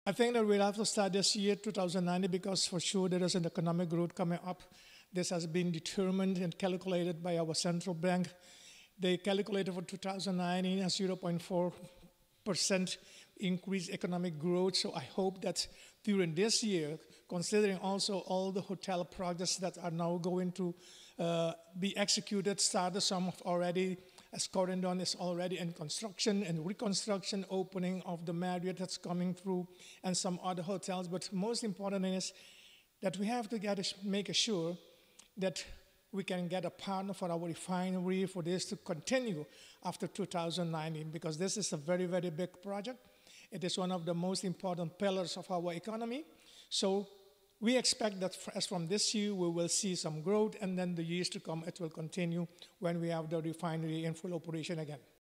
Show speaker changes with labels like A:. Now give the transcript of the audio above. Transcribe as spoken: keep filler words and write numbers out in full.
A: I think that we'll have to start this year, two thousand nineteen, because for sure there is an economic growth coming up. This has been determined and calculated by our central bank. They calculated for two thousand nineteen a zero point four percent increased economic growth. So I hope that during this year, considering also all the hotel projects that are now going to uh, be executed, started some of already, as Corendon is already in construction and reconstruction, opening of the Marriott that's coming through, and some other hotels. But most important is that we have to get a, make sure that we can get a partner for our refinery for this to continue after two thousand nineteen, because this is a very, very big project. It is one of the most important pillars of our economy. So we expect that as from this year, we will see some growth, and then the years to come, it will continue when we have the refinery in full operation again.